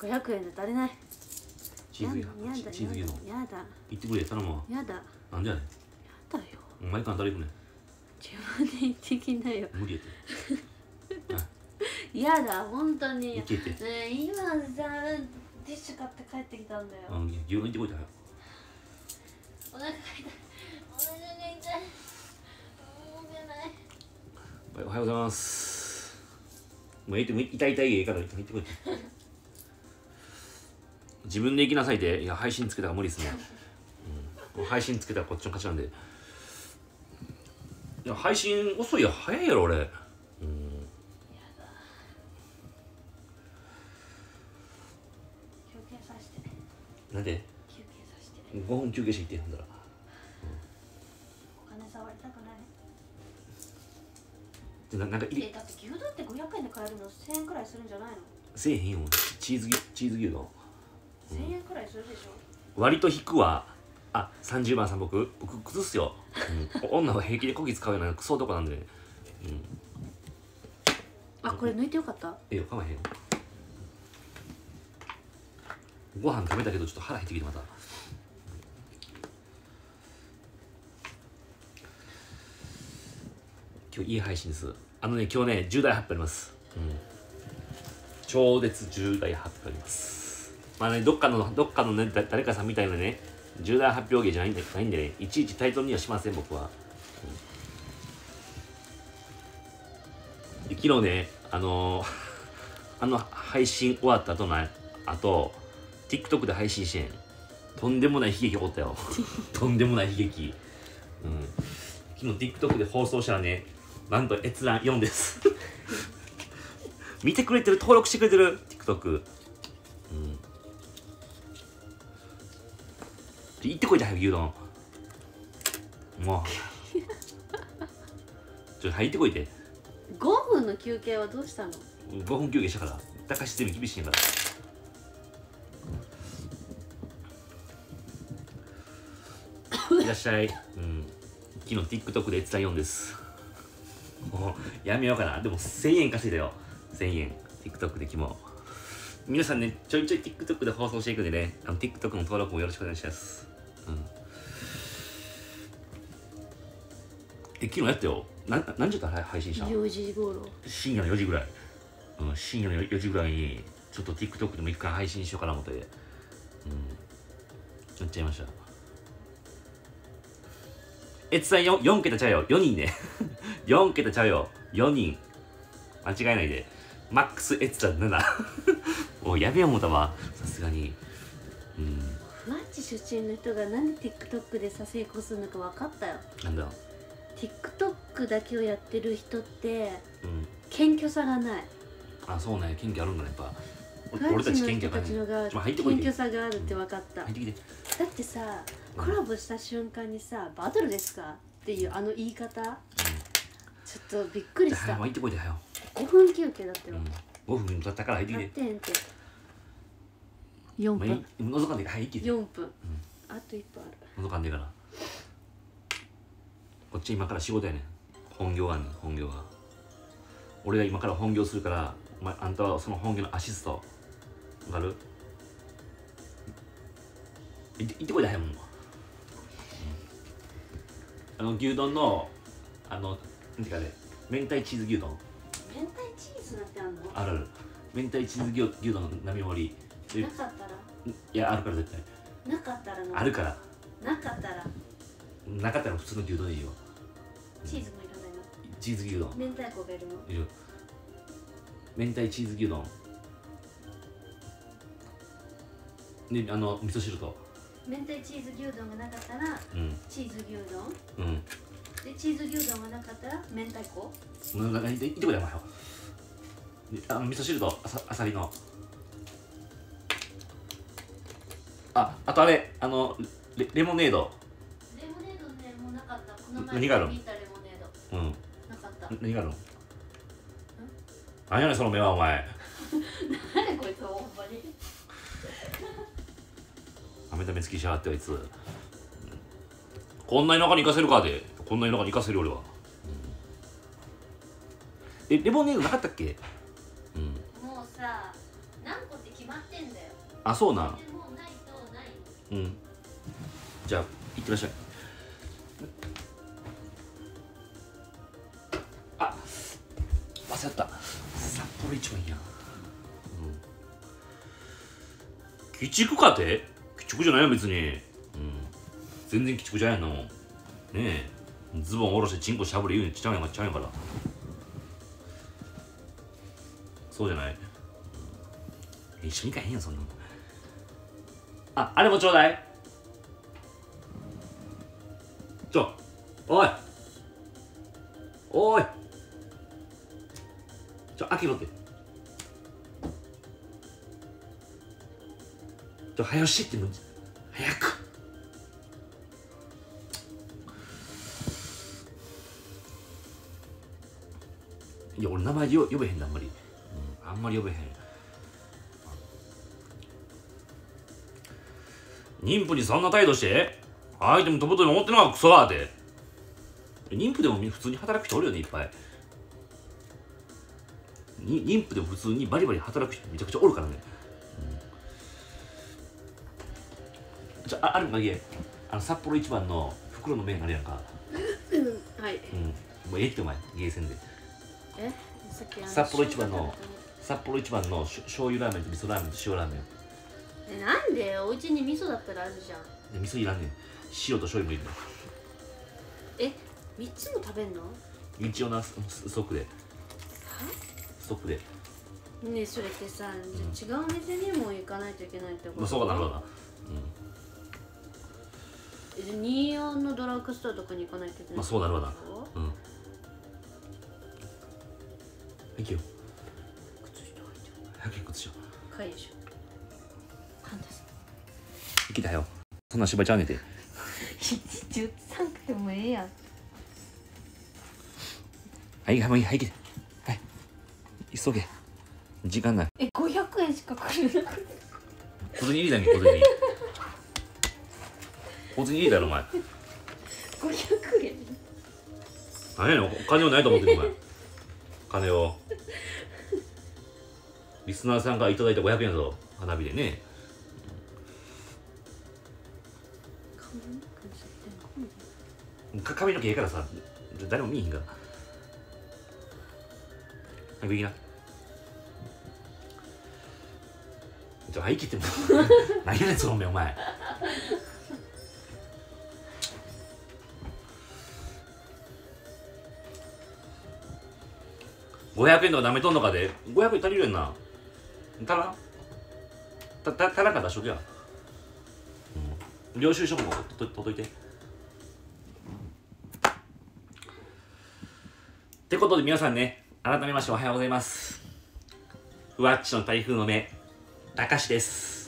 500円で足りない。 チーズ牛丼やだ。 行ってくれ頼むわ。 やだ。 なんでやねん。 やだよ。 お前から誰行くねん。 自分で行ってきなよ。 無理やってやだ、本当に。 行けて。 ねえ、今さ、ティッシュ買って帰ってきたんだよ。 牛丼行ってこいたよ。 お腹が痛い。お腹が痛い。動けない。 おはようございます。もう痛いから行ってこいて。自分で行きなさいで、いや配信つけたら無理っすね。配信つけたらこっちの勝ちなんで。いや配信遅いよ、早いやろ俺。 やだ。休憩させて。 なんで休憩させて。 5分休憩して行ってんだら。 お金触りたくない。 なんかだって牛丼って500円で買えるの1000円くらいするんじゃないの？ せえへんよ。チーズ牛丼。 1000円くらいするでしょ。 割と引くわ。あ、30番さん僕崩すよ。女は平気でこぎ使うようなクソ男なんで。 あ、これ抜いてよかった？ ええよ、かまへんよ。ご飯食べたけどちょっと腹減ってきてまた。今日いい配信です。今日ね、重大発表あります。超絶重大発表あります。まあね、どっかのね、誰かさんみたいなね、重大発表芸じゃないんでね、いちいちタイトルにはしません、僕は。で昨日ね、配信終わった後TikTok で配信してん。とんでもない悲劇起こったよ。とんでもない悲劇。昨日 TikTok で放送したらね、なんと閲覧4です。見てくれてる、登録してくれてる TikTok。行ってこいじゃん、牛丼。もう。入ってこいて。 5分の休憩はどうしたの ？5分休憩したから。高しゼミ厳しいんやから。いらっしゃい。昨日 TikTok で閲覧4です。もうやめようかな。でも1000円稼いだよ。1000円。TikTok でも。皆さんね、ちょいちょい TikTok で放送していくんでね、TikTok の登録もよろしくお願いします。昨日やったよ。何時から配信したの ？4時頃。 深夜の4時ぐらい。深夜の4時ぐらいに、ちょっと TikTok でも一回配信しようかな思って。やっちゃいました。閲覧4桁ちゃうよ。4人ね。4桁ちゃうよ。4人。間違えないで。マックス閲覧7。もうやべえ思ったわ。さすがに。 ふわっち出身の人がなんで TikTok で成功するのか分かったよ。 なんだ。 TikTok だけをやってる人って、謙虚さがない。 あ、そうね。謙虚あるんだね、やっぱ。 俺たち謙虚さがあるって分かった。だってさ、コラボした瞬間にさ、バトルですかっていう言い方、ちょっとびっくりした。 入ってこいだよ。 5分休憩だってよ。 5分経ったから入ってきて。 やってんて。4分。 覗かんで入ってきて。 4分。あと1分ある。 覗かんでから。こっち今から仕事やねん。本業があんねん、本業が。俺が今から本業するから、あんたはその本業のアシスト。わかる？行ってこいだよ、もう。牛丼の、なんていうかね、明太チーズ牛丼。 明太チーズなんてあんの？ ある。明太チーズ牛丼の並盛り。 なかったら？ いや、あるから絶対。 なかったらの？ あるから。 なかったら？ なかったら普通の牛丼でいいよ。 チーズもいらないの？ チーズ牛丼。 明太子がいるの？ いる。明太チーズ牛丼。で、味噌汁と。 明太チーズ牛丼がなかったら、チーズ牛丼。で、チーズ牛丼がなかったら、明太子。 いってこいだよ、お前。味噌汁とあさりの。あとあれ、レモネード。 レモネードね、もうなかった。この前何があるの？ 見たレモネード。なかった。 何があるの？何やねん、その目は、お前。 何こいつ、ほんまに。 目つきしやがって、あいつ。こんな田舎に行かせるかで。こんな田舎に行かせる俺は。レモネードなかったっけ？ もうさ、何個って決まってんだよ。 あ、そうなん。うん。じゃあいってらっしゃい。あ、忘れた。札幌一番いいやん。鬼畜かて？鬼畜じゃないよ別に。全然鬼畜じゃないの。ねえ、ズボン下ろしてチンコしゃぶれ言うにちゃうんやから。そうじゃない。一緒に行かへんよそんなの。あ、あれもちょうだい。おいおい、開けろって。早よしてっても早く。いや、俺名前呼べへんだ、あんまり。あんまり呼べへん。妊婦にそんな態度して相手もとことん思ってるのがクソだって。妊婦でも普通に働く人おるよね、いっぱい。妊婦でも普通にバリバリ働く人めちゃくちゃおるからね。あるかげ、札幌一番の袋の麺あるやんか。 はい。 もうええってお前、ゲーセンで。 さっき札幌一番の醤油ラーメンと味噌ラーメンと塩ラーメン。 なんでお家に味噌だったらあるじゃん。 味噌いらんねん。塩と醤油もいるの。 3つも食べんの？ 一応な、ストックで。ストックで。 ねえ、それってさ、違う店にも行かないといけないってこと？ まあそうかなるほどな。 24のドラッグストアとかに行かないといけない。 まあそうなるわな。行けよ。 靴下履いてる。 早く靴下。 かいでしょ。なんです。 行きたよ。そんな芝ちゃうねて。 13回もええやん。 はい、もういい、はい、行け。はい。急げ。時間ない。 500円しかくれなくて。 小銭入りだね、小銭入り。小銭入りだろ、お前。 500円。 何やねん、お金はないと思ってる、お前。金を。リスナーさんからいただいた500円だぞ、花火でね。髪の毛ええからさ、誰も見えへんから。早く行きな。はいきっても何やねんその目お前。500円とかなめとんのかで。500円足りるやんな。足らん足らんか出しとけや。領収書も届いて。ってことで皆さんね、改めましておはようございます。ふわっちの台風の目、たかしです。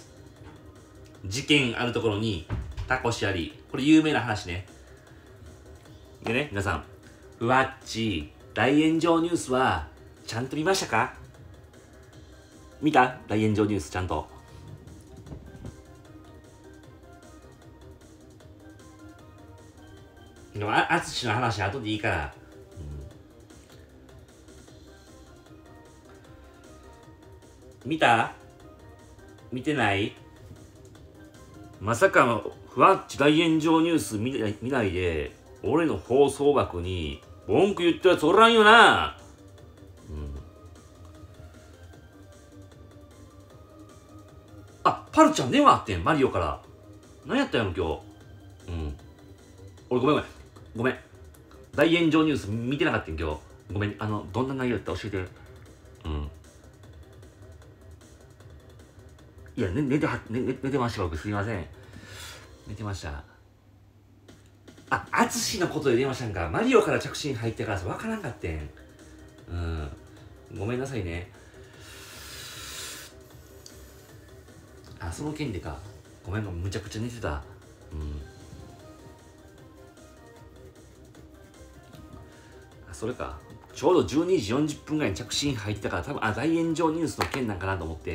事件あるところにタコシあり。これ有名な話ね。でね、皆さん、ふわっち大炎上ニュースはちゃんと見ましたか？見た？大炎上ニュースちゃんと。でもあつしの話後でいいから。見た？見てない？まさかふわっち大炎上ニュース見ないで俺の放送枠に文句言ったやつおらんよな。あ、パルちゃん電話あってん、マリオから。何やったんやろ今日。俺ごめん。大炎上ニュース見てなかったん今日。ごめん、どんな内容やった教えて。いや、寝てました僕、すいません。寝てました。あ、アツシのことで電話したんか。マリオから着信入ってからさ、わからんかってん。ごめんなさいね。あ、その件でか。ごめん、むちゃくちゃ寝てた。それか。ちょうど12時40分ぐらいに着信入ってたから、多分、大炎上ニュースの件なんかなと思って。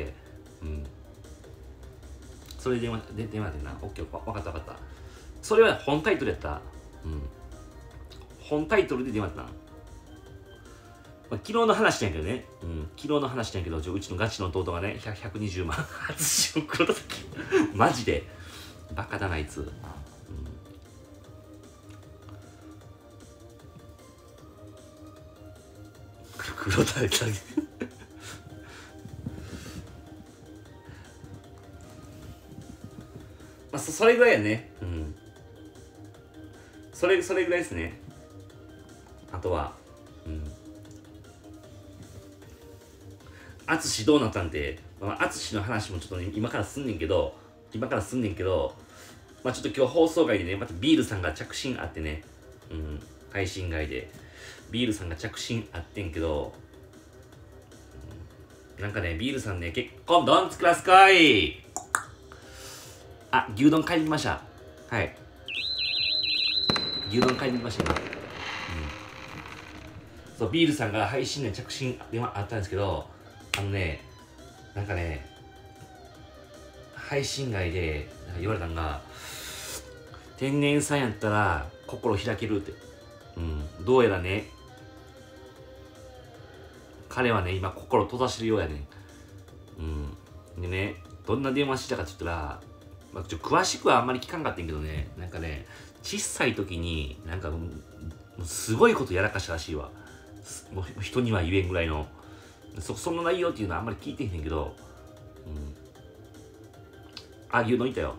それで電話でんな。オッケー、分かった。それは本タイトルやった。本タイトルで電話やったな。 まあ、昨日の話なんやけどね、昨日の話なんやけど、うちのガチの弟がね、120万初しを黒田崎マジでバカだなあいつ、黒田崎まあそれぐらいやね、それぐらいですね。あとは淳どうなったんて、淳の話もちょっと、ね、今からすんねんけど、まあちょっと今日放送外でね、またビールさんが着信あってね、配信外でビールさんが着信あってんけど、なんかね、ビールさんね、結婚どんつくらすかい。あ、牛丼買いに来ました。はい、牛丼買いに来ました今。そう、ビールさんが配信で着信電話あったんですけど、なんかね、配信外で言われたんが、天然さんやったら心開けるって。どうやらね、彼はね、今心閉ざしてるようやね。でね、どんな電話してたかって言ったら、詳しくはあんまり聞かんかったんけどね、なんかね、小さい時に、なんか、すごいことやらかしたらしいわ。もう人には言えんぐらいの。その内容っていうのはあんまり聞いてへんけど、あ、牛丼いたよ。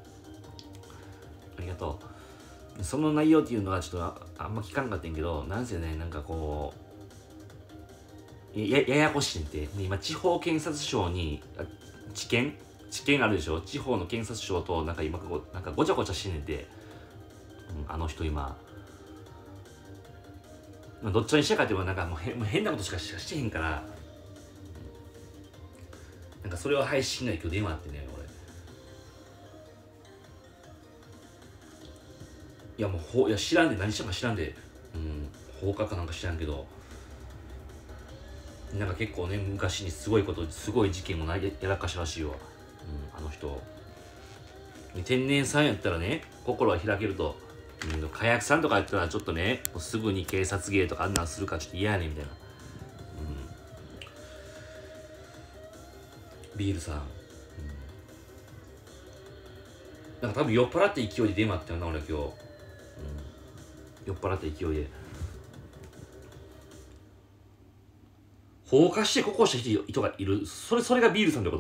ありがとう。その内容っていうのはちょっとあんま聞かんかったんけど、なんせね、なんかこう、ややこしいんで、今、地方検察庁に、地検あるでしょ。地方の検察庁と、なんか今、なんかごちゃごちゃしてんねんて、あの人今。どっちにしたかっていうと、なんかもう変なことしかしてへんから、なんかそれを配信内今日電話あってね、俺。いやもういや知らんで、何したか知らんで、放火かなんか知らんけど、なんか結構ね、昔にすごい事件をやらかしたらしいわ。あの人。天然さんやったらね、心は開けると。火薬さんとかやったらちょっとね、すぐに警察芸とかあんなんするからちょっと嫌やねんみたいな。ビールさん。なんか多分酔っ払って勢いで電話あったよな、俺今日。酔っ払って勢いで。放火してここした人がいる。それがビールさんってこと？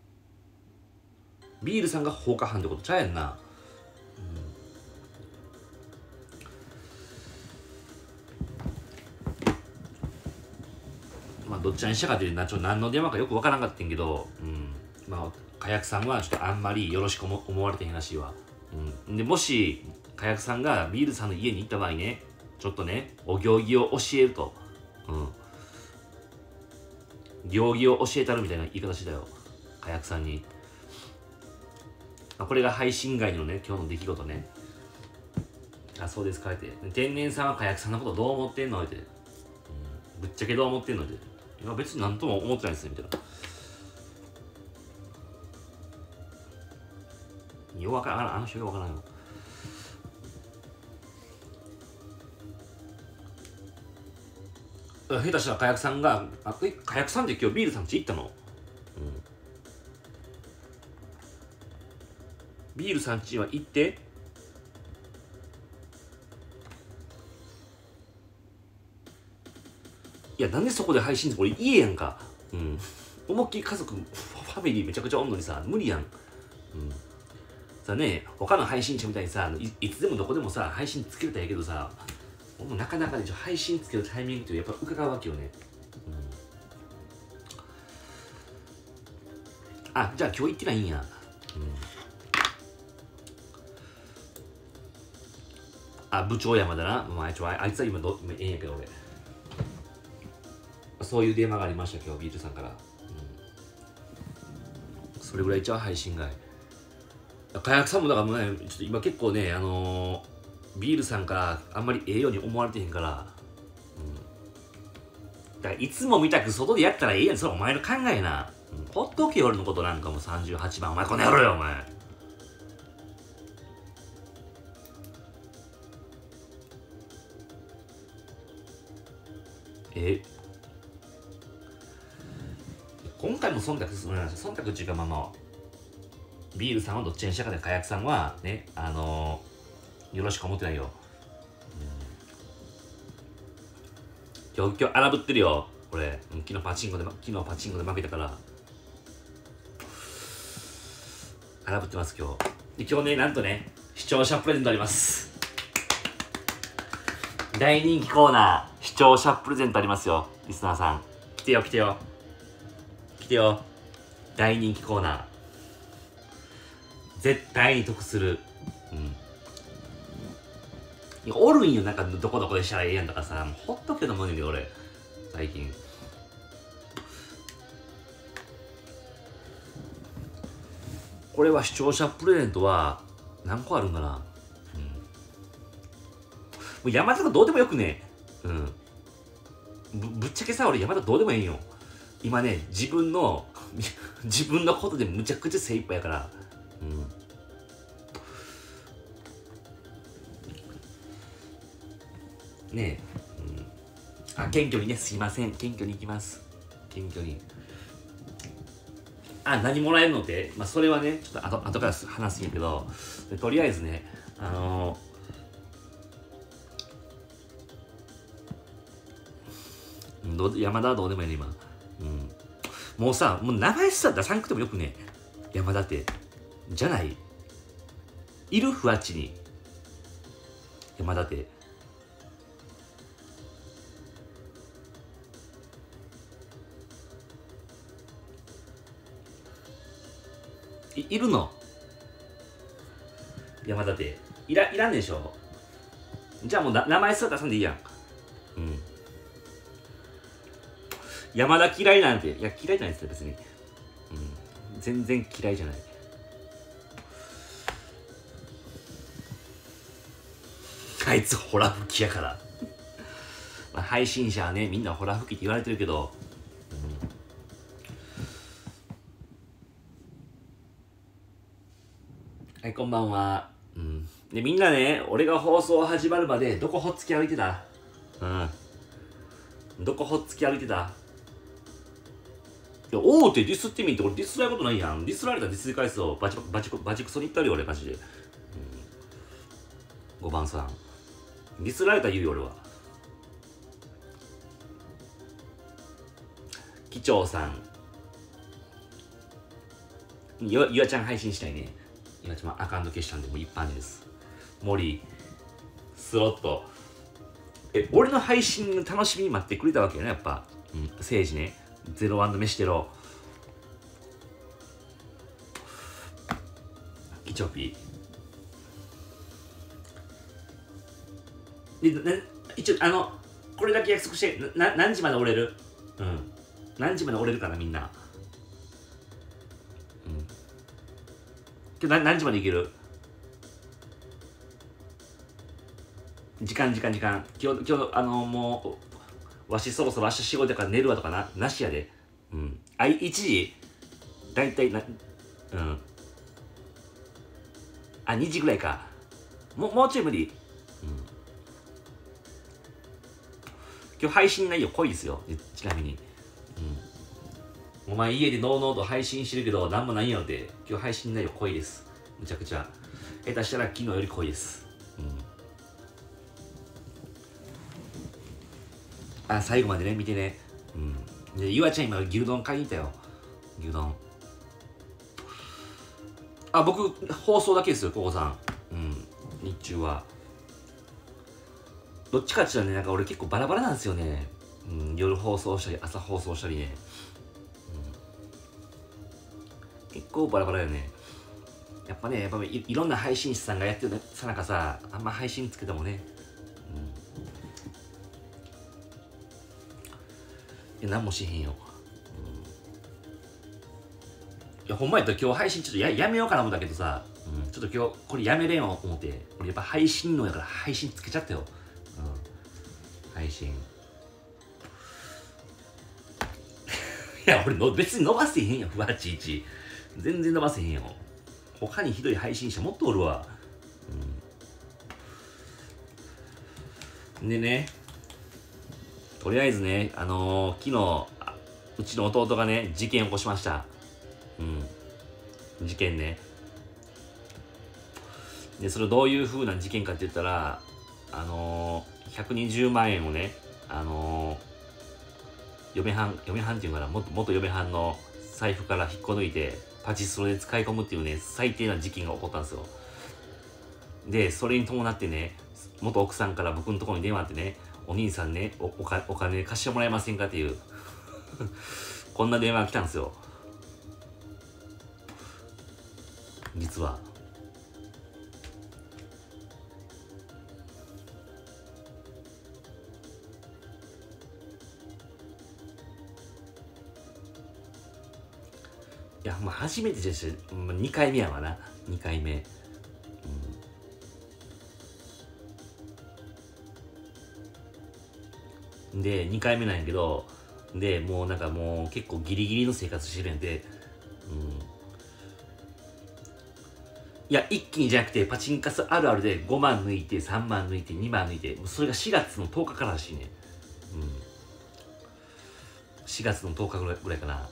ビールさんが放火犯ってことちゃうやんな。まあどっちにしたかっていうと何の電話かよくわからんかったんけど、まあ火薬さんはちょっとあんまりよろしく思われてへんらしいわ。でもし火薬さんがビールさんの家に行った場合ね、ちょっとね、お行儀を教えると。行儀を教えたるみたいな言い方してたよ、火薬さんに。これが配信外のね、今日の出来事ね。あ、そうですかって。天然さんは火薬さんのことどう思ってんのって。ぶっちゃけどう思ってんのって。いや、別になんとも思ってないですね、みたいな。よくわからん、あの人よくわからんよ。下手したら火薬さんが、火薬さんって今日ビールさん家行ったの？ビールさん家は行って、いや、なんでそこで配信ってこれ家やんか。思いっきり家族、ファミリーめちゃくちゃおんのにさ、無理やん。さね、他の配信者みたいにさ、いつでもどこでもさ、配信つけれたらやけどさ、もうなかなかね、配信つけるタイミングってやっぱ伺うわけよね。あ、じゃあ今日行ってないんや。あ、部長山だな。あいつは今ええんやけど俺。そういう電話がありました今日、ビールさんから。それぐらい一応配信外。火薬さんもだからもうね、ちょっと今結構ね、ビールさんからあんまりええように思われてへんから、だからいつも見たく外でやったらええやん、それお前の考えな。ほっとけよ俺のことなんかもう38番、お前この野郎よお前。 今回も忖度する忖度っていうかビールさんはどっちにしたかで、火薬さんはね、よろしく思ってないよ。今日荒ぶってるよ、これ。昨日パチンコで負けたから。荒ぶってます、今日。で、今日ね、なんとね、視聴者プレゼントあります。大人気コーナー、視聴者プレゼントありますよ、リスナーさん。来てよ、来てよ。来てよ。大人気コーナー。絶対に得する。おるんよ、なんかどこどこでしたらええやんとかさ、もうほっとけと思うねんけど、俺、最近。これは視聴者プレゼントは何個あるんかな。もう山田とかどうでもよくね。ぶっちゃけさ、俺山田どうでもいいんよ。今ね、自分のことでむちゃくちゃ精一杯やから。ねえ、謙虚にね、すいません、謙虚に行きます。謙虚に。何もらえるのって、それはね、ちょっと後から話すんやけど、とりあえずね、山田はどうでもいいね、今。もうさ、もう名前さ、出さんくてもよくね、山田って。じゃない？いる？ふわっちに。山田って。いるの？山田っていらんでしょ。じゃあもう名前すら出さんでいいやん。山田嫌いなんて、いや嫌いじゃないですよ別に。全然嫌いじゃない。あいつホラ吹きやから配信者はね、みんなホラ吹きって言われてるけど、はい、こんばんは。で、みんなね、俺が放送始まるまでどこほっつき歩いてた？どこほっつき歩いてた？いや、大手ディスってみんって、俺ディスられることないやん。ディスられたらディスり返すをバチクソに言ったるよ、俺マジで。5番さん。ディスられたら言うよ、俺は。機長さん。ゆあちゃん配信したいね。ゆあちゃんアカウント消したんで、もう一般です。森、スロット。俺の配信の楽しみに待ってくれたわけよね、やっぱ。政治ね。ゼロワンド飯テロ。キチョピー。で、一応、これだけ約束して、何時まで折れる？何時まで折れるかな、みんな。今日何時までいける？時間。今日、もう、わしそろそろ明日仕事だから寝るわとかなしやで。1時だいたい2時ぐらいか。もうちょい無理。今日配信内容濃いですよ、ちなみに。お前家でノーノーと配信してるけどなんもないよって。今日配信内容濃いです。むちゃくちゃ。下手したら昨日より濃いです。最後までね、見てね。で、ゆあちゃん今牛丼買いに行ったよ。牛丼。僕、放送だけですよ、ココさん。日中は。どっちかっていうとね、なんか俺結構バラバラなんですよね。夜放送したり、朝放送したりね。結構バラバラよね。やっぱいろんな配信者さんがやってるさなかさ、あんま配信つけてもね。何もしへんよ。いや、ほんまやったら今日配信ちょっとやめようかな思ったけどさ、ちょっと今日これやめれんよ思って、俺やっぱ配信のやから配信つけちゃったよ。配信。いや、俺別に伸ばせへんよ、ふわちいち。全然伸ばせへんよ。他にひどい配信者もっとおるわ。でね、とりあえずね、昨日、 うちの弟がね事件起こしました。事件ね。でそれどういう風な事件かって言ったら、120万円をね、嫁はんっていうかな、元嫁はんの財布から引っこ抜いてパチスロで使い込むっていうね、最低な事件が起こったんですよ。でそれに伴ってね、元奥さんから僕のところに電話あってね、お兄さんね、お金貸してもらえませんかっていうこんな電話が来たんですよ、実は。いや、まあ初めてじゃし、2回目やわな、2回目。で、2回目なんやけど、で、もうなんかもう結構ギリギリの生活してるんで、いや、一気にじゃなくて、パチンカスあるあるで5万抜いて、3万抜いて、2万抜いて、それが4月の10日かららしいね。4月の10日ぐらいかな。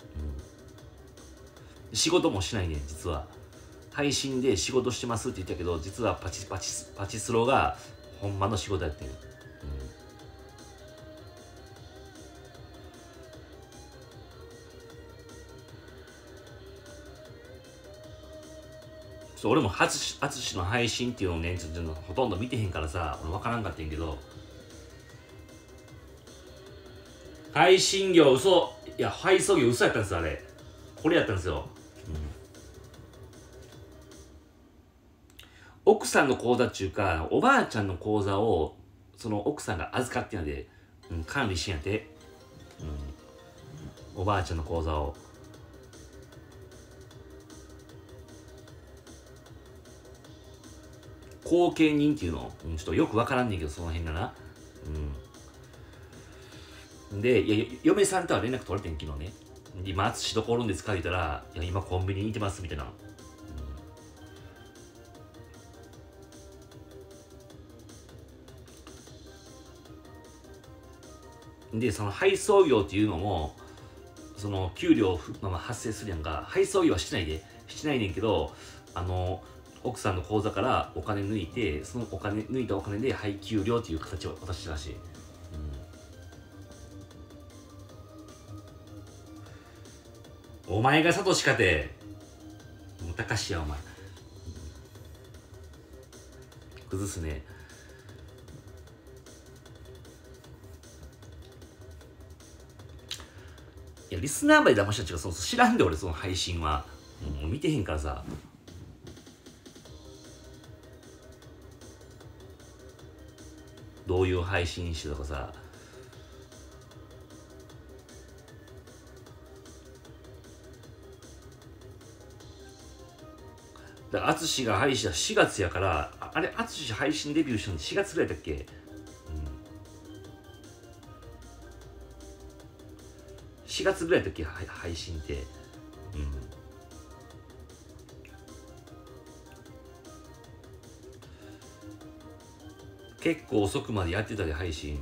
仕事もしないね、実は。配信で仕事してますって言ったけど、実はパチスロがほんまの仕事やってる。俺も淳の配信っていうのをね、ちょっとほとんど見てへんからさ、俺分からんかったんやけど、配信業嘘、いや、配送業嘘やったんですよ、あれ。これやったんですよ。奥さんの口座っていうか、おばあちゃんの口座を、その奥さんが預かってんやで、管理してんやて。おばあちゃんの口座を。後見人っていうの、ちょっとよくわからんねんけど、その辺がな。で、いや、嫁さんとは連絡取れてん、昨日ね。今、淳どこおるんですか言ったら、いや、今コンビニにいてます、みたいな。で、その配送業っていうのも、その給料発生するやんか。配送業はしてないねんけど、奥さんの口座からお金抜いて、その抜いたお金で配給料っていう形を渡したらしい。お前がサトシかて、もうたかしやお前。崩すね。いや、リスナーまで騙したちが知らんで、俺その配信は。もう見てへんからさ。どういう配信してとかさ。だから淳が配信は4月やから、あれ、淳配信デビューしたの4月ぐらいだっけ。4月ぐらいだっけ、配信って。結構遅くまでやってたで、配信。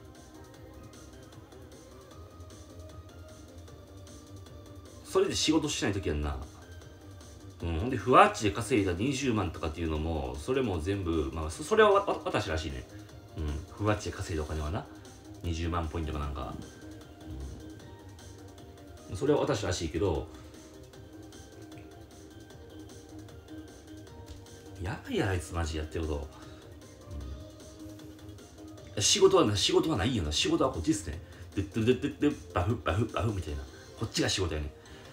それで仕事しないときやんな。ほんで、ふわっちで稼いだ20万とかっていうのも、それも全部、まあ、それは私らしいね。ふわっちで稼いだお金はな。20万ポイントかなんか。それは私らしいけど、やばいや、あいつマジやってること。仕事はないよな。仕事はこっちっすね。ドゥッドゥドゥッドゥッバフバフバフみたいな。こっちが仕事やね。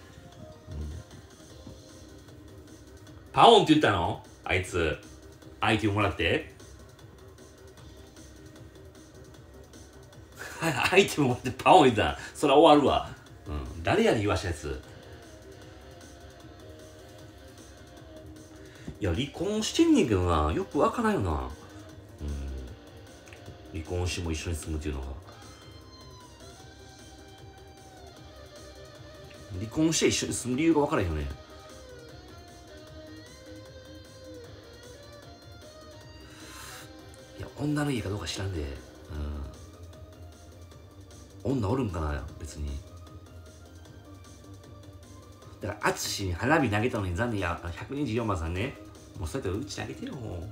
パオンって言ったのあいつ。アイテムもらってアイテムもらってパオン言ったら、それは終わるわ。誰やねん言わしたやつ。いや、離婚してんねんけどな。よくわからんよな。離婚しても一緒に住むっていうのが。離婚して一緒に住む理由がわからへんよね。いや、女の家かどうか知らんで。女おるんかな別に。 だから淳に花火投げたのに残念や124番さんね、もうそうやってうち投げてよ。もう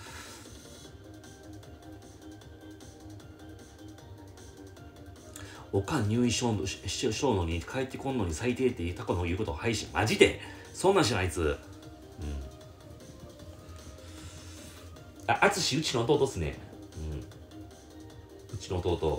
おかん入院しようのに帰ってこんのに最低ってタコの言うことを配信、マジでそんなんしないあいつ。あ、淳うちの弟っすね。うちの弟。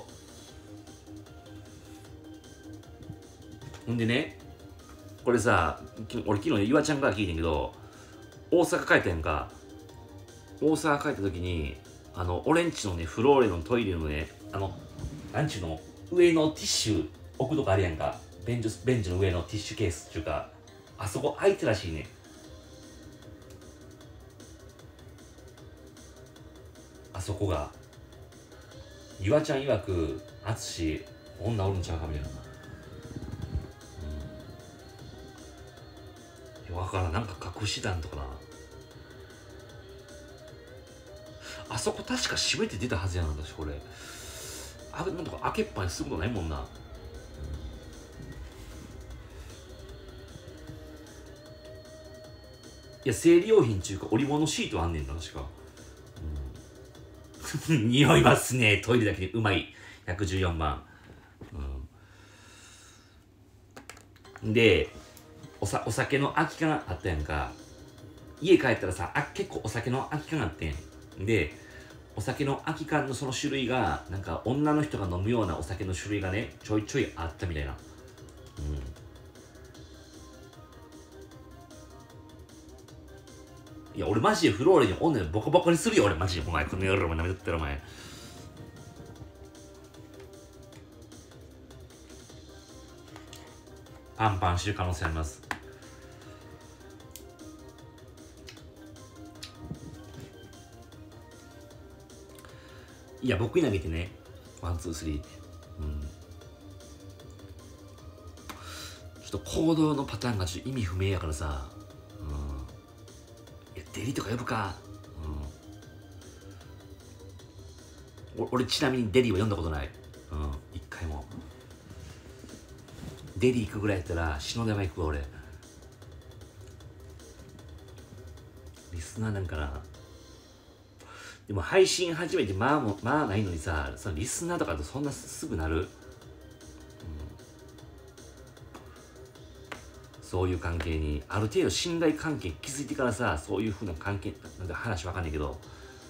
ほんでね、これさ、俺昨日岩ちゃんから聞いてんけど、大阪帰ったやんか。大阪帰った時に俺んちのねフローレのトイレのねなんちゅうの上のティッシュ置くとこあるやんか。ベンチの上のティッシュケースっていうか、あそこ空いてるらしいね。あそこが岩ちゃん曰く淳女おるんちゃうかみたいな。わからん、なんか隠したんとかな。あそこ確か閉めて出たはずやなんだし、これなんとか開けっぱにすることないもんな。いや、生理用品っていうか織物シートあんねんな確か。匂いますね、トイレだけでうまい114番。でお酒の空き缶あったやんか。家帰ったらさ、結構お酒の空き缶あってんで、お酒の空き缶のその種類がなんか女の人が飲むようなお酒の種類がねちょいちょいあったみたいな。いや俺マジでフローレに女ボコボコにするよ俺マジで。お前この野郎お前なめとったらお前。パンパンしてる可能性あります。いや僕に投げてね、ワンツースリー、ちょっと行動のパターンがちょっと意味不明やからさ、いやデリとか呼ぶか。俺ちなみにデリは読んだことない。一回も。デリ行くぐらいやったら篠田は行くわ俺。リスナーなんかな。でも配信始めてまあないのにさ、そのリスナーとかとそんなすぐなる、そういう関係にある程度信頼関係築いてからさ、そういうふうな関係なんか話わかんないけど、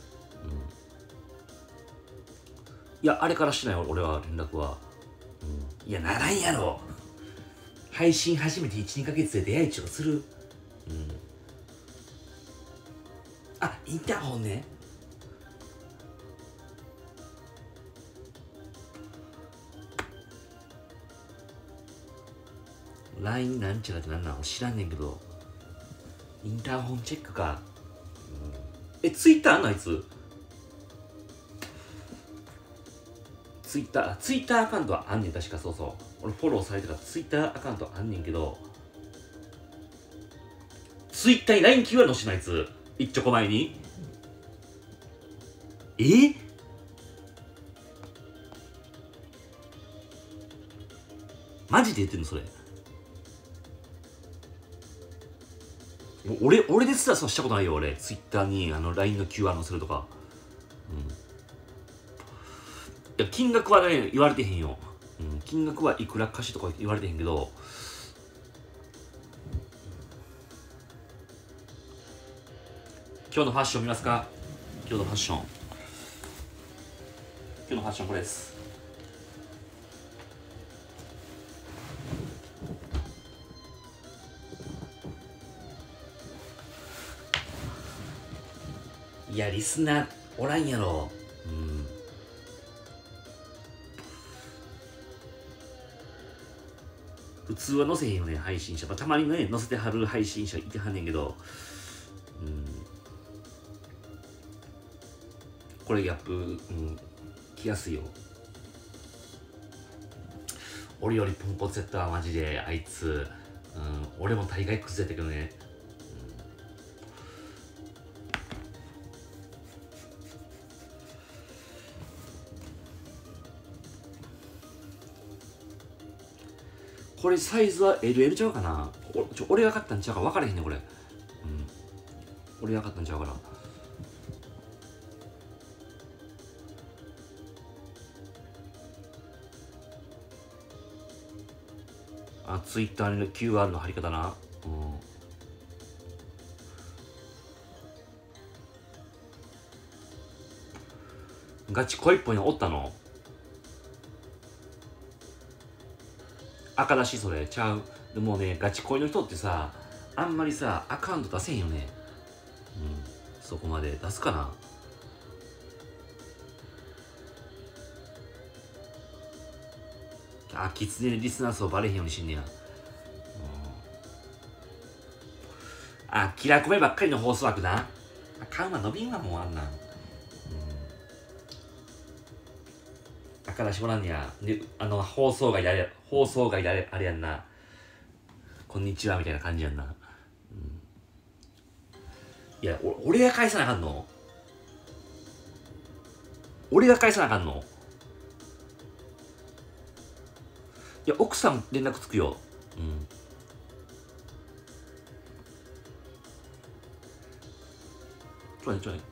いやあれからしてない俺は連絡は。いやならんやろ。配信始めて 1,2 ヶ月で出会いちをする。あ、インターホンね。LINE なんちゃらってなんなん知らんねんけど、インターホンチェックか。ツイッターあんのあいつ。ツイッターアカウントはあんねん確か。そうそう、俺フォローされてからツイッターアカウントあんねんけど、ツイッターに LINE キーワードしてないあいつ。一ちょこ前にマジで言ってんのそれ。俺ですらそうしたことないよ俺。ツイッターにLINE の QR 載せるとか。いや金額はね言われてへんよ。金額はいくら貸しとか言われてへんけど、今日のファッション見ますか。今日のファッションこれです。いやリスナーおらんやろ。普通は載せへんよね配信者。たまにね載せてはる配信者いてはんねんけど、これギャップ、来やすいよ。俺よりポンコツやったわマジであいつ。俺も大概クズやったけどね。これサイズは LL ちゃうかな。 俺が買ったんちゃうか分からへんねんこれ。俺が買ったんちゃうから。あ、ツイッターの QR の貼り方な。ガチ恋っぽいのおったの？赤だしそれちゃう。でもね、ガチ恋の人ってさ、あんまりさアカウント出せんよね。そこまで出すかな。あ、キツネリスナー層バレへんようにしんねや。あ、キラコメばっかりの放送枠な。買うわ伸びんわもうあんなん。赤だしもらんねや。で、放送外であれやんな。こんにちはみたいな感じやんな。いや、俺が返さなあかんの？俺が返さなあかんの？いや、奥さん連絡つくよ。ちょいちょい。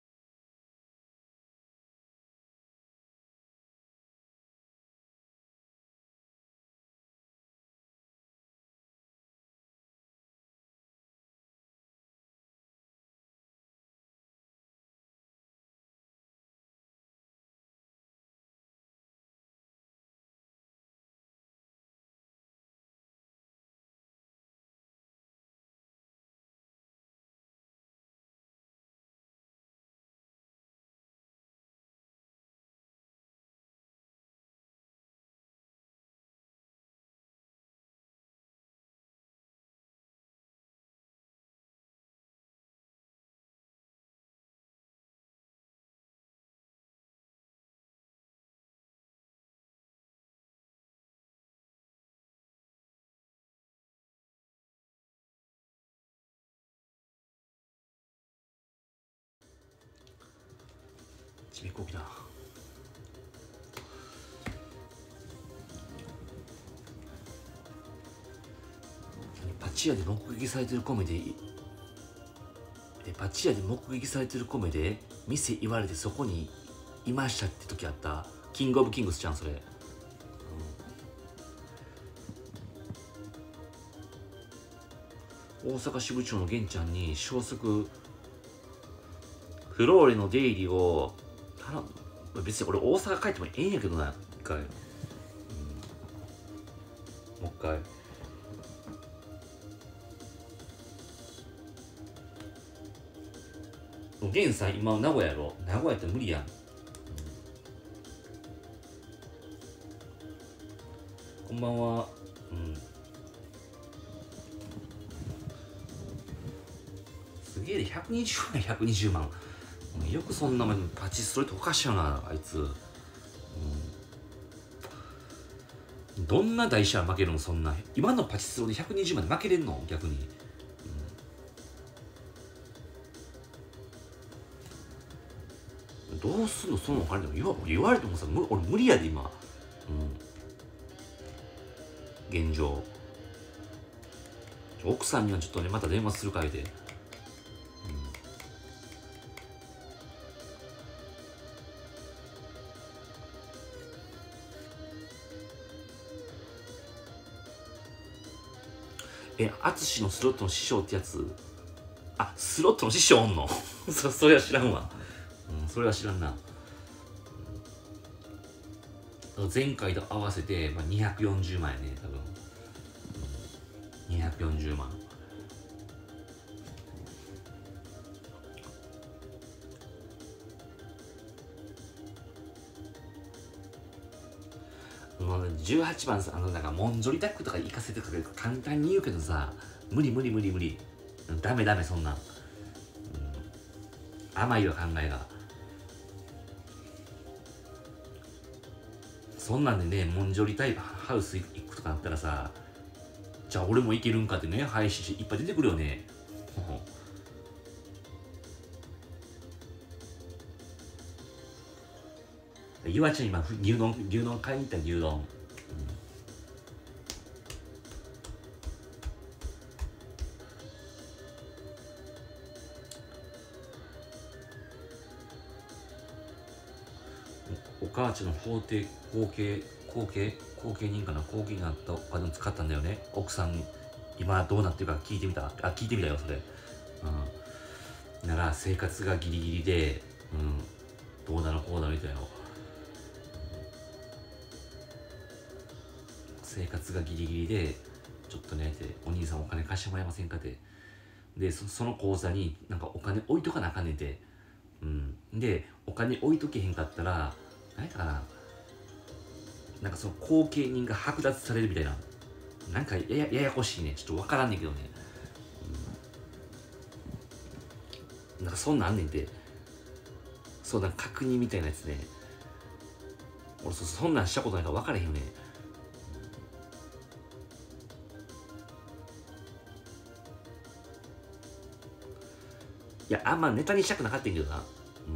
ちびっこきだ。パチ屋で目撃されてる米でパチ屋で目撃されてる米で店言われてそこにいましたって時あった。キングオブキングスちゃんそれ。大阪支部長の玄ちゃんに消息フローレの出入りを頼む。別に俺大阪帰ってもええんやけどな。一回、もう一回玄さん今名古屋やろ。名古屋って無理やん。こんばんは。すげえで120万120万。よくそんなもんパチスロっておかしいよなあいつ。どんな台車負けるのそんな。今のパチスロで120万で負けれんの逆に。どうすんのそのお金でも言われてもさ、俺無理やで今。現状。奥さんにはちょっとねまた電話するかいで。淳のスロットの師匠ってやつ。あ、スロットの師匠おんのそれは知らんわ。それは知らんな。前回と合わせて、240万やね多分。240万。18番さ、なんかモンジョリタックとか行かせてくれる簡単に言うけどさ、無理。ダメそんなん。甘いよ考えが。そんなんでね、モンジョリタイプハウス行くとかなったらさ、じゃあ俺も行けるんかってね、配信していっぱい出てくるよね。ゆわちゃん今牛丼買いに行った。牛丼、 母ちゃんの後継人かな、後継になったお金を使ったんだよね。奥さんに今どうなってるか聞いてみた。聞いてみたよそれ。なら生活がギリギリで、どうなのこうなのみたいな。生活がギリギリでちょっとねってお兄さんお金貸してもらえませんかって。でその口座になんかお金置いとかなあかんねんて。でお金置いとけへんかったら何かな、なんかその後継人が剥奪されるみたいな、なんかややこしいね。ちょっと分からんねんけどね、なんかそんなんあんねんて。そうなんか確認みたいなやつね。俺そんなんしたことないから分からへんよね。いやあんまネタにしたくなかったんけどな。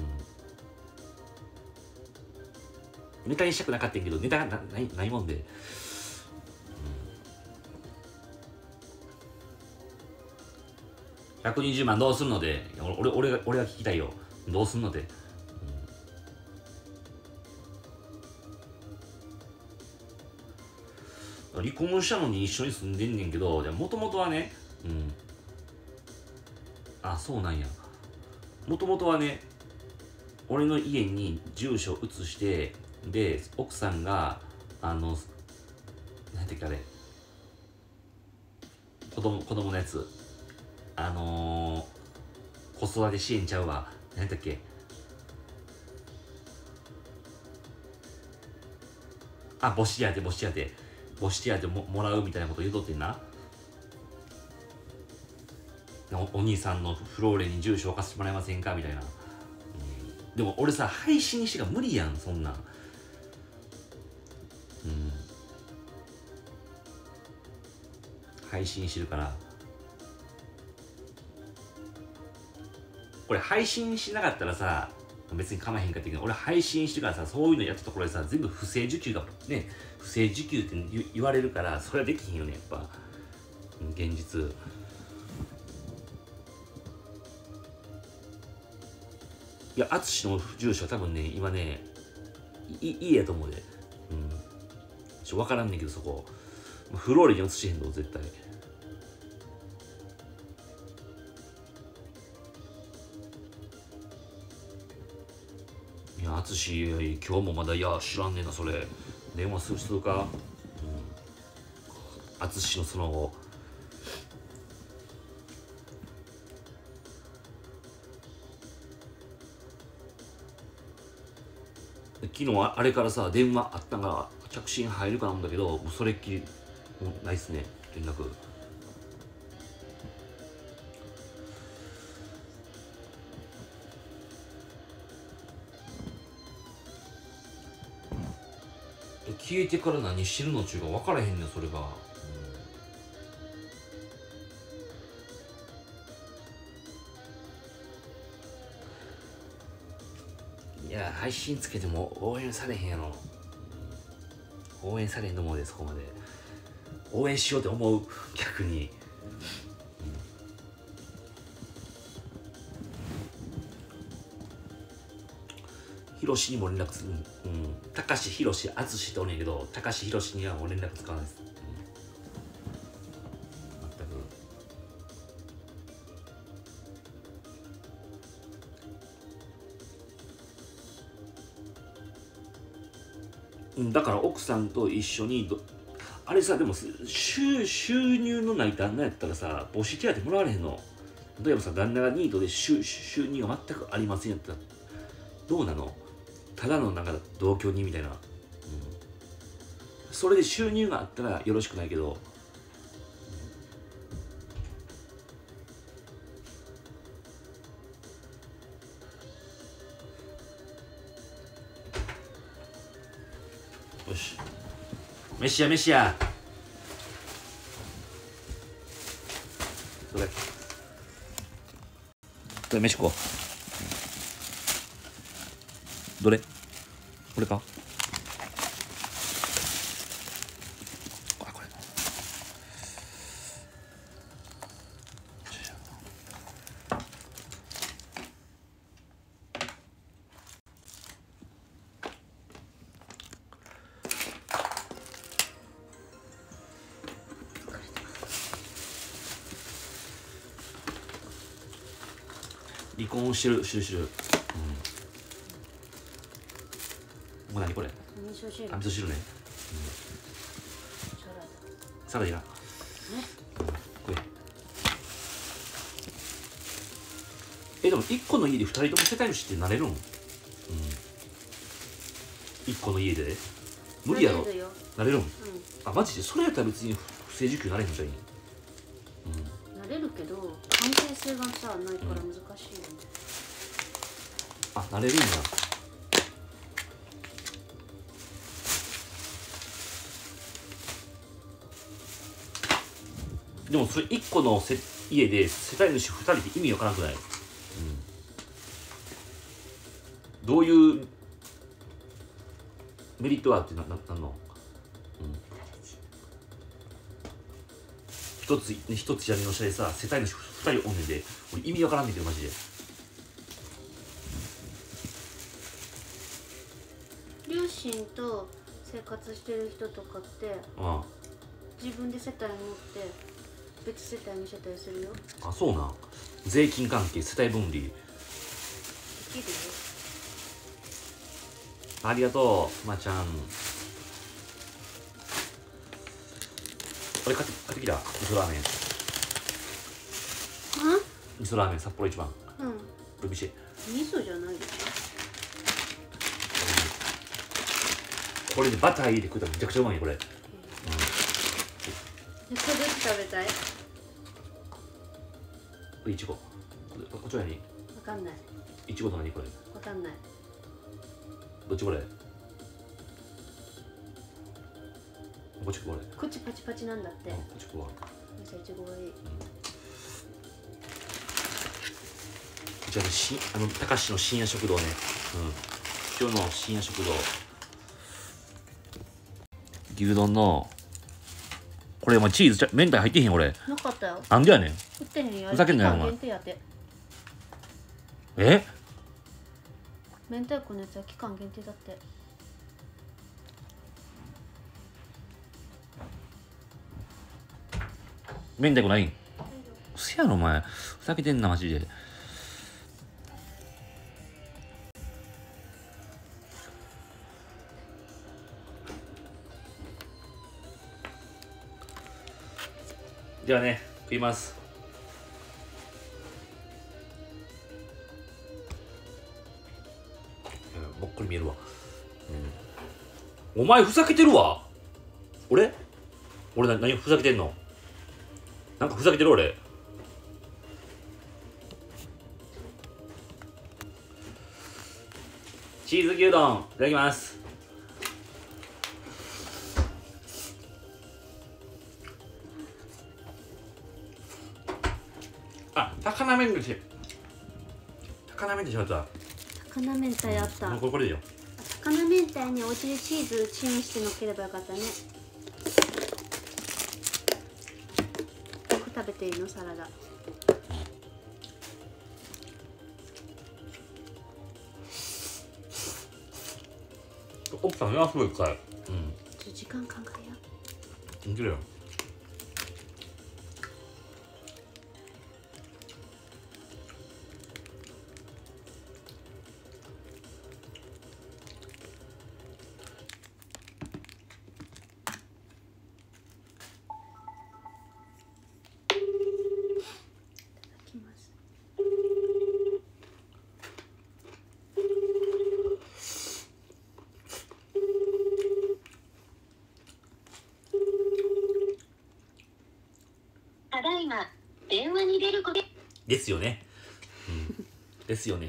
ネタにしたくなかったんけどネタがないもんで、120万どうすんので、俺が聞きたいよ。どうすんので、離婚したのに一緒に住んでんねんけど、もともとはね、あ、そうなんや。もともとはね、俺の家に住所移して、で奥さんが何ていうかあれ、子供のやつ、子育て支援ちゃうわ、何だっけ、母子手当もらうみたいなこと言うとってんな。お兄さんのフローレに住所を貸してもらえませんかみたいな。でも俺さ、配信してが無理やんそんなん。配信してるから。これ配信しなかったらさ別に構えへんかったけど、俺配信してからさ、そういうのやったところでさ、全部不正受給がね、不正受給って言われるから、それはできひんよねやっぱ、現実。いや、淳の住所は多分ね今ね家やと思うで。分からんねんけど、そこフローレに移しへんの絶対。いや、淳今日もまだ、いや知らんねんなそれ。電話するか。淳のその後、昨日あれからさ電話あったんが着信入るかなんだけど、もうそれっきりもうないっすね、連絡。消えてから何してるのちゅうか分からへんねんそれが。いや配信つけても応援されへんやろ。応援されへんと思うで、そこまで応援しようって思う逆に。ヒロシにも連絡する。高志、ヒロシ、淳っておんねんけど、高志、ヒロシにはもう連絡使わないです。全く。だから奥さんと一緒にあれさ、でも収入のない旦那やったらさ、母子手当もらわれへんの。例えばさ、旦那がニートで収入が全くありませんやったらどうなの。ただのなんか同居人みたいな、それで収入があったらよろしくないけど、よし、飯やどれ飯食おう。どれこれか。これ離婚してる。もう何これ。 味噌汁。 あ、味噌汁ね。サラダいらん。これ。でも1個の家で2人とも世帯主ってなれるん？1個の家で無理やろ。なれるん？あ、マジで？それやったら別に不正受給なれへんじゃん。 なれるけど関係性がさないから難しいよね。 あ、なれるんだ。でもそれ1個の家で世帯主2人って意味わからなくない？どういうメリットがあってなんの？一つ屋根の下でさ世帯主2人おんねんで、俺意味わからんねんけどマジで。 両親と生活してる人とかって自分で世帯持って別世帯にしてたりするよ。 あ、そうなん。税金関係世帯分離できるよ。ありがとう、まーちゃん。これ買ってきた。味噌ラーメン。味噌ラーメン札幌一番。おいしい。 味噌じゃないですか。 これでバター入れて食ったらめちゃくちゃうまいよこれ。 これ食べたい。 これいちご。こっちは何？わかんない。 いちごと何これ？ わかんない。 どっちこれ？こっちこれ。 こっちパチパチなんだって。 こっちこれ。 めっちゃいちごがいい。 じゃあたかしの深夜食堂ね。今日の深夜食堂。牛丼のこれチーズ明太入ってへんこれ。 なかったよ。 なんでやねん。 売ってへんよ。 ふざけんなよお前。 明太子のやつは期間限定だって。 明太子ないん？せやろお前。ふざけてんなマジで。じゃあね、食います。もっこり見えるわ。お前ふざけてるわ。俺何ふざけてんの？なんかふざけてる俺。チーズ牛丼いただきます。あ、高菜明太しまった。 高菜明太あった。 これでよ。 高菜明太にお家でチーズチンしてのっければよかったね。食べていいのサラダ。 奥さんやすごいかい。 時間考えや。 いけるよ。 電話に出ることですよね。ですよね。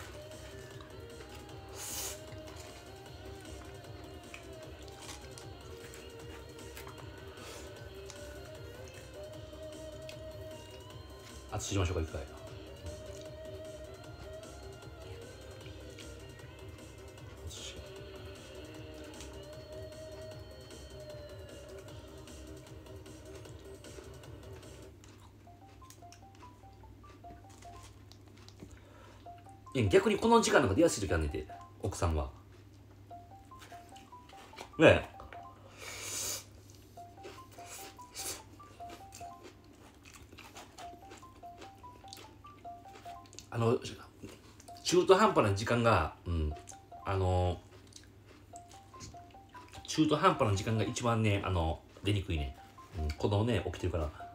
あとしましょうか一回。逆にこの時間の方が出やすい時あんねんて、奥さんは。ねえ。 中途半端な時間が、中途半端な時間が一番ね出にくいね、子供ね起きてるから。